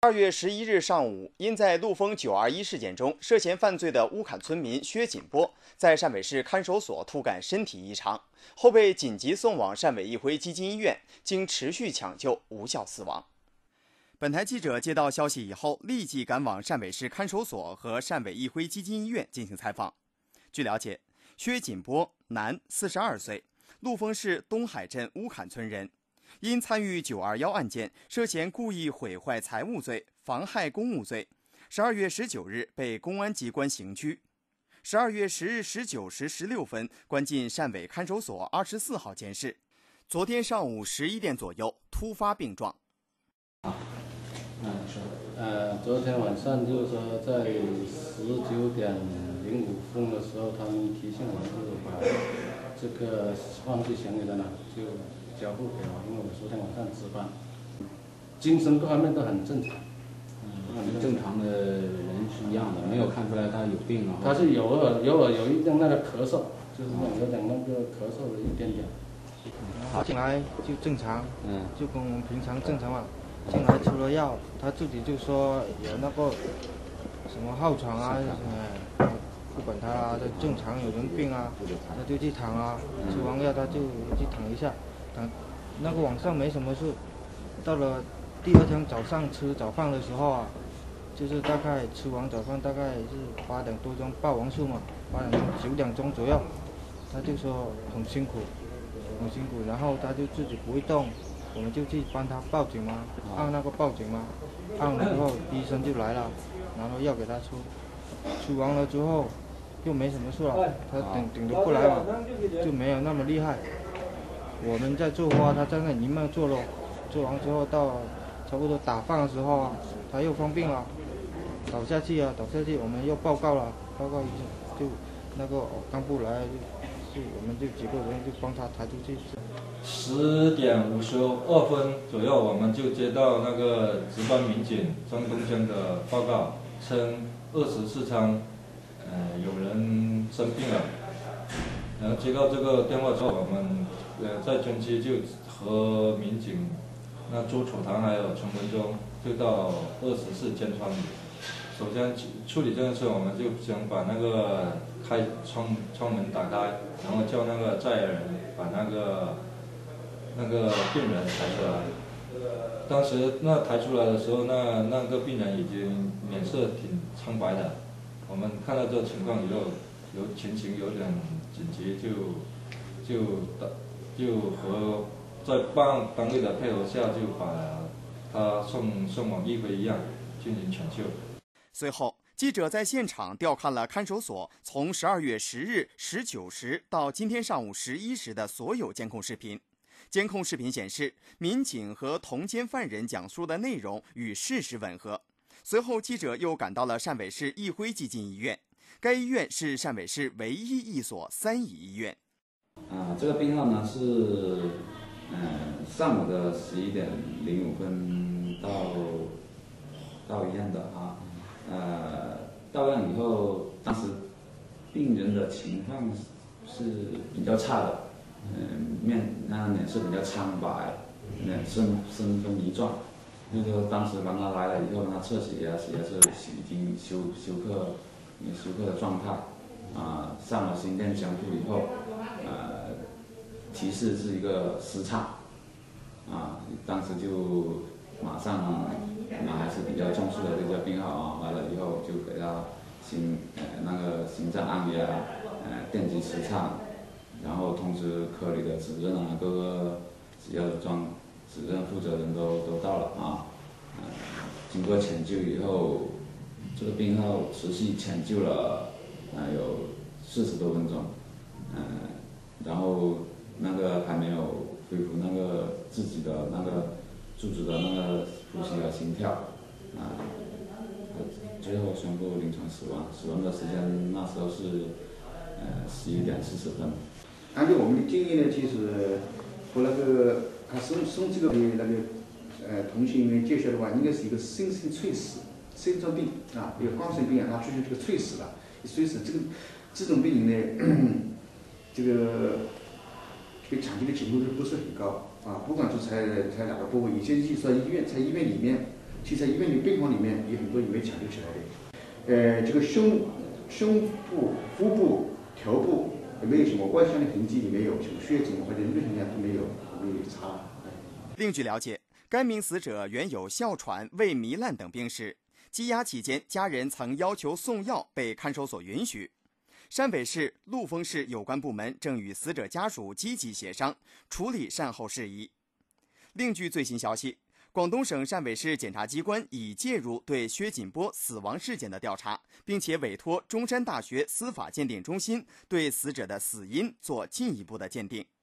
2月11日上午，因在陆丰921事件中涉嫌犯罪的乌坎村民薛锦波，在汕尾市看守所突感身体异常，后被紧急送往汕尾义辉基金医院，经持续抢救无效死亡。本台记者接到消息以后，立即赶往汕尾市看守所和汕尾义辉基金医院进行采访。据了解，薛锦波，男，42岁，陆丰市东海镇乌坎村人。因参与921案件，涉嫌故意毁坏财物罪、妨害公务罪，12月19日被公安机关刑拘，12月10日19时16分关进汕尾看守所24号监室。昨天上午11点左右突发病状。 昨天晚上就是说在19点05分的时候，他们提醒我，就是把这个犯罪嫌疑人就交付给我，因为我昨天晚上值班，精神各方面都很正常。 跟正常的人是一样的，没有看出来他有病啊。 他是有一点那个咳嗽，就是有点那个咳嗽的一点点。 他进来就正常，就跟我们平常正常嘛。进来吃了药，他自己就说有那个什么哮喘啊，不管他啦，就正常有人病啊，他就去躺啊，吃完药他就去躺一下，躺那个晚上没什么事，到了第二天早上吃早饭的时候啊，就是大概吃完早饭大概是8点多钟报完数嘛，8点钟9点钟左右，他就说很辛苦，然后他就自己不会动。我们就去帮他报警嘛，按那个报警嘛，按了之后医生就来了，然后药给他出完了之后又没什么事了，他顶得过来嘛，就没有那么厉害。我们在做花，他在那里面做咯，做完之后到差不多打饭的时候啊，他又生病了，倒下去，我们又报告了，报告医生就那个干部来，就我们就几个人就帮他抬出去。 10点52分左右，我们就接到那个值班民警张东江的报告，称24仓有人生病了。然后接到这个电话之后，我们在军区就和民警周楚堂还有陈文忠就到24监窗里。首先处理这件事，我们就想把那个开窗门打开，然后叫那个在人把那个病人抬出来。当时抬出来的时候，那个病人已经脸色挺苍白的。我们看到这个情况以后，情形有点紧急，就和在单位的配合下，就把他送往义辉医院进行抢救。 随后，记者在现场调看了看守所从12月10日19时到今天上午11时的所有监控视频。监控视频显示，民警和同监犯人讲述的内容与事实吻合。随后，记者又赶到了汕尾市义辉基金医院，该医院是汕尾市唯一一所3乙医院。 这个病号呢是上午的11点05分到医院的啊。到院以后，当时病人的情况是比较差的。脸色比较苍白，身风迷状。就是说当时让他来了以后，让他测血压，血压是已经休克的状态。上了心电监护以后，提示是一个失畅。当时就马上还是比较重视的这个病号来了以后就给他心脏按压，电击失畅。然后通知科里的主任各个只要主任负责人都到了经过抢救以后，这个病号持续抢救了有40多分钟，然后还没有恢复自己的自主的呼吸和心跳，最后宣布临床死亡。死亡的时间那时候是11点40分。 按照我们的经验呢，就是和他送这个同学里面介绍的话，应该是一个心肾猝死，心脏病一个冠心病他出现这个猝死了，所以是这种病人呢，这个被抢救的情况不是很高不管是在哪个部位，有些就在医院里面其实在医院的病房里面有很多也没抢救起来的。这个胸部、腹部、头部也没有什么外伤的痕迹，也没有什么血肿或者任何样都没有查。 另据了解，该名死者原有哮喘、胃糜烂等病史，羁押期间家人曾要求送药，被看守所允许。汕尾市、陆丰市有关部门正与死者家属积极协商，处理善后事宜。另据最新消息，广东省汕尾市检察机关已介入对薛锦波死亡事件的调查，并且委托中山大学司法鉴定中心对死者的死因做进一步的鉴定。